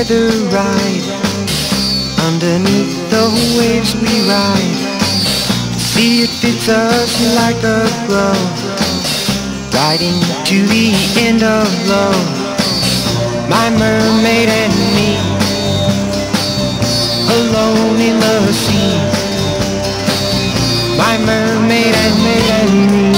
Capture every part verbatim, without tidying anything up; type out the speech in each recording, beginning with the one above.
together ride, underneath the waves we ride. See, it fits us like a glove, riding to the end of love. My mermaid and me, alone in the sea. My mermaid and me, and me.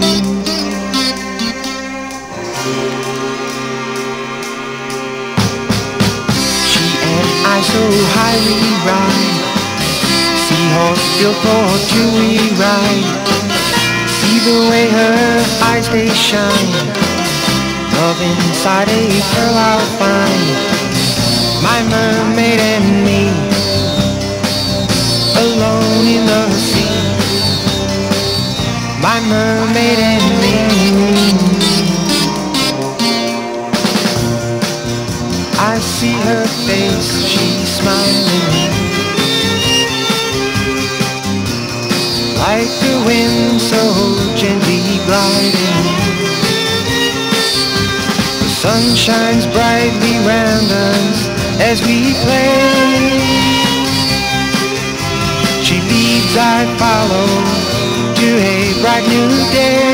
She and I so high we ride, seahorse built for two we ride. See the way her eyes they shine, love inside a pearl I'll find. My mermaid and me, alone in the sea. My mermaid and me. I see her face, she's smiling, like the wind so gently gliding. The sun shines brightly round us as we play. She leads, I follow to a bright new day.